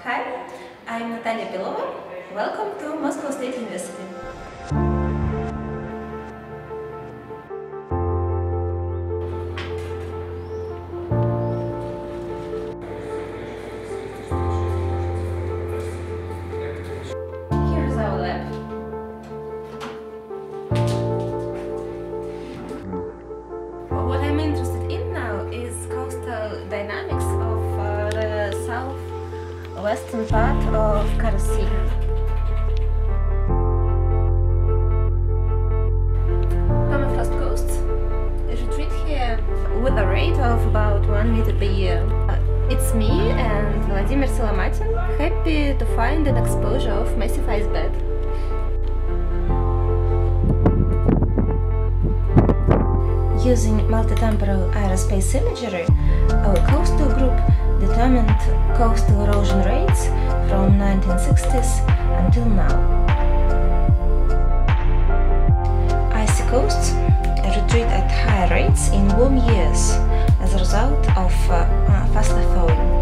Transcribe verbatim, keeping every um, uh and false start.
Hi, I'm Nataliya Belova. Welcome to Moscow State University. Here is our lab. What I'm interested in now is coastal dynamics of uh, the southwestern part of Kara Sea. Permafrost coasts retreat here with a rate of about one meter per year. Uh, it's me and Vladimir Solomatin, happy to find an exposure of massive ice bed. Using multitemporal aerospace imagery, our coastal group determined coastal erosion rates from nineteen sixties until now. Icy coasts retreat at higher rates in warm years as a result of uh, uh, faster thawing.